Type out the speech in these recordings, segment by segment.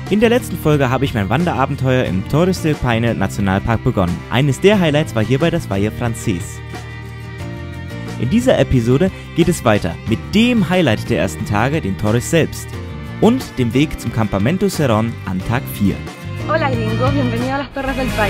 In der letzten Folge habe ich mein Wanderabenteuer im Torres del Paine Nationalpark begonnen. Eines der Highlights war hierbei das Valle Francés. In dieser Episode geht es weiter mit dem Highlight der ersten Tage, den Torres selbst, und dem Weg zum Campamento Cerrón an Tag 4. Hola gringos, bienvenido a las Torres del Paine.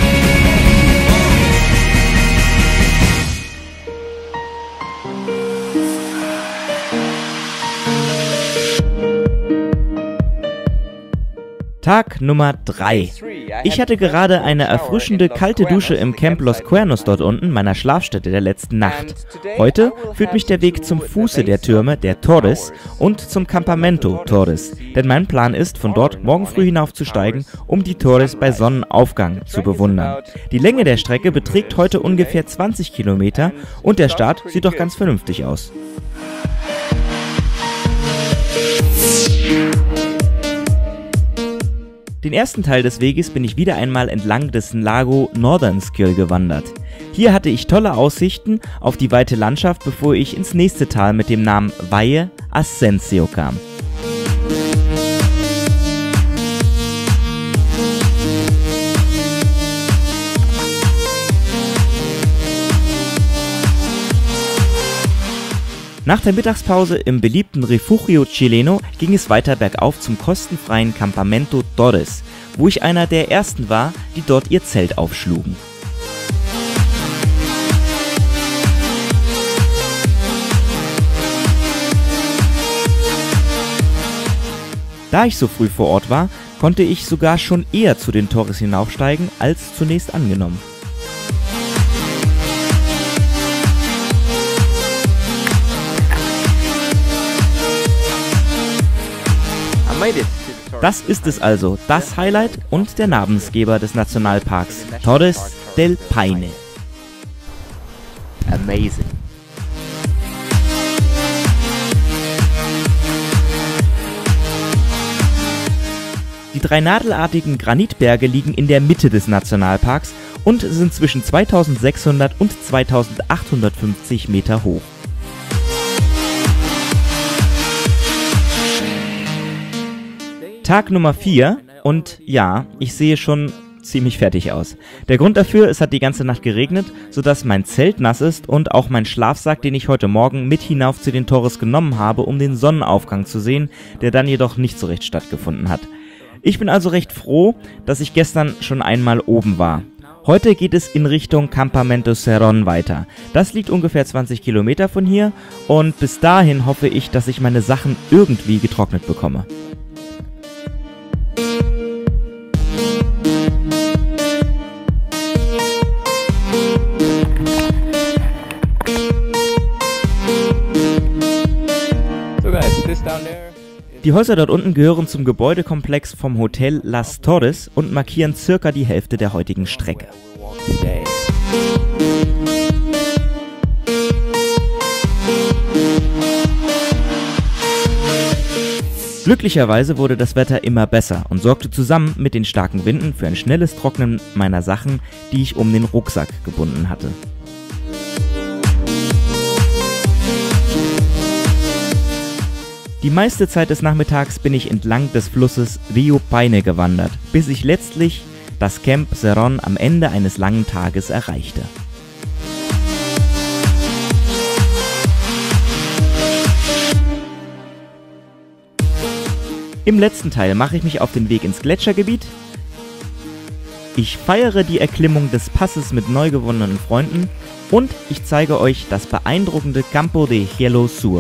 Tag Nummer 3. Ich hatte gerade eine erfrischende kalte Dusche im Camp Los Cuernos dort unten, meiner Schlafstätte der letzten Nacht. Heute führt mich der Weg zum Fuße der Türme, der Torres, und zum Campamento Torres, denn mein Plan ist, von dort morgen früh hinaufzusteigen, um die Torres bei Sonnenaufgang zu bewundern. Die Länge der Strecke beträgt heute ungefähr 20 Kilometer und der Start sieht doch ganz vernünftig aus. Den ersten Teil des Weges bin ich wieder einmal entlang des Lago Northern-Skill gewandert. Hier hatte ich tolle Aussichten auf die weite Landschaft, bevor ich ins nächste Tal mit dem Namen Valle Ascencio kam. Nach der Mittagspause im beliebten Refugio Chileno ging es weiter bergauf zum kostenfreien Campamento Torres, wo ich einer der ersten war, die dort ihr Zelt aufschlugen. Da ich so früh vor Ort war, konnte ich sogar schon eher zu den Torres hinaufsteigen als zunächst angenommen. Das ist es also, das Highlight und der Namensgeber des Nationalparks, Torres del Paine. Amazing. Die drei nadelartigen Granitberge liegen in der Mitte des Nationalparks und sind zwischen 2600 und 2850 Meter hoch. Tag Nummer 4 und ja, ich sehe schon ziemlich fertig aus. Der Grund dafür, es hat die ganze Nacht geregnet, sodass mein Zelt nass ist und auch mein Schlafsack, den ich heute Morgen mit hinauf zu den Torres genommen habe, um den Sonnenaufgang zu sehen, der dann jedoch nicht so recht stattgefunden hat. Ich bin also recht froh, dass ich gestern schon einmal oben war. Heute geht es in Richtung Campamento Cerrón weiter. Das liegt ungefähr 20 Kilometer von hier und bis dahin hoffe ich, dass ich meine Sachen irgendwie getrocknet bekomme. Die Häuser dort unten gehören zum Gebäudekomplex vom Hotel Las Torres und markieren circa die Hälfte der heutigen Strecke. Glücklicherweise wurde das Wetter immer besser und sorgte zusammen mit den starken Winden für ein schnelles Trocknen meiner Sachen, die ich um den Rucksack gebunden hatte. Die meiste Zeit des Nachmittags bin ich entlang des Flusses Rio Paine gewandert, bis ich letztlich das Camp Cerrón am Ende eines langen Tages erreichte. Im letzten Teil mache ich mich auf den Weg ins Gletschergebiet. Ich feiere die Erklimmung des Passes mit neu gewonnenen Freunden und ich zeige euch das beeindruckende Campo de Hielo Sur.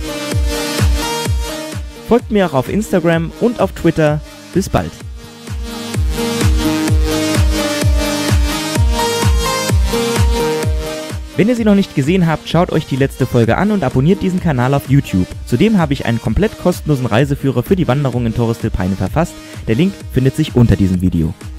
Folgt mir auch auf Instagram und auf Twitter. Bis bald. Wenn ihr sie noch nicht gesehen habt, schaut euch die letzte Folge an und abonniert diesen Kanal auf YouTube. Zudem habe ich einen komplett kostenlosen Reiseführer für die Wanderung in Torres del Paine verfasst. Der Link findet sich unter diesem Video.